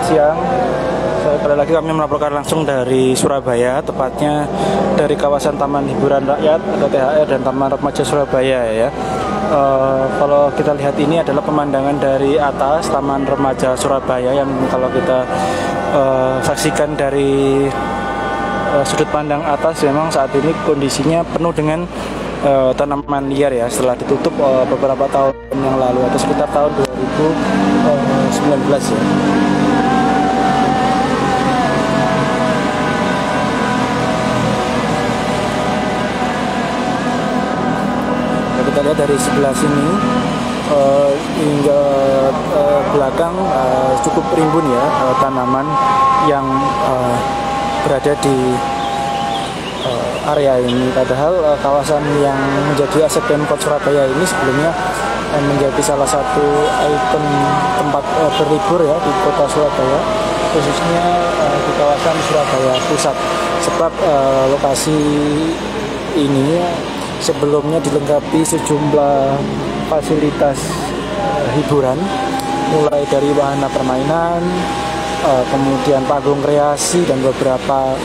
siang. Sekali lagi kami melaporkan langsung dari Surabaya, tepatnya dari kawasan Taman Hiburan Rakyat atau THR dan Taman Remaja Surabaya ya. Kalau kita lihat ini adalah pemandangan dari atas Taman Remaja Surabaya yang kalau kita saksikan dari sudut pandang atas, memang saat ini kondisinya penuh dengan tanaman liar ya, setelah ditutup beberapa tahun yang lalu atau sekitar tahun 2019 ya. Kita lihat dari sebelah sini hingga belakang cukup rimbun ya tanaman yang berada di area ini. Padahal kawasan yang menjadi aset Pemkot Surabaya ini sebelumnya menjadi salah satu ikon tempat berlibur ya di kota Surabaya, khususnya di kawasan Surabaya Pusat. Sebab lokasi ini sebelumnya dilengkapi sejumlah fasilitas hiburan, mulai dari wahana permainan, kemudian panggung kreasi dan beberapa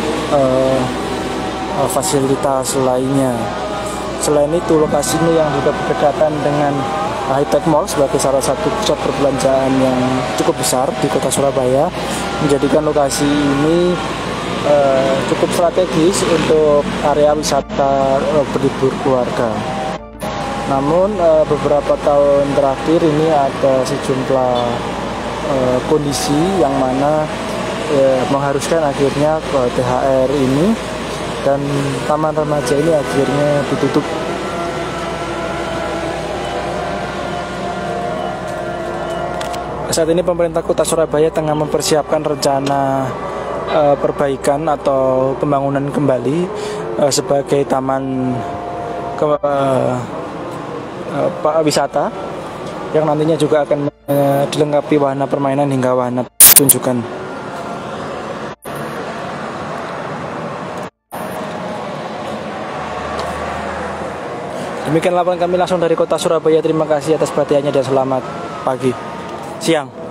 fasilitas lainnya. Selain itu, lokasi ini yang juga berdekatan dengan High-Tech Mall sebagai salah satu pusat perbelanjaan yang cukup besar di kota Surabaya, menjadikan lokasi ini cukup strategis untuk area wisata berlibur keluarga. Namun beberapa tahun terakhir ini ada sejumlah kondisi yang mana mengharuskan akhirnya ke THR ini dan taman remaja ini akhirnya ditutup. Saat ini pemerintah kota Surabaya tengah mempersiapkan rencana perbaikan atau pembangunan kembali sebagai taman wisata yang nantinya juga akan dilengkapi wahana permainan hingga wahana pertunjukan. Demikian laporan kami langsung dari kota Surabaya. Terima kasih atas perhatiannya dan selamat pagi, siang.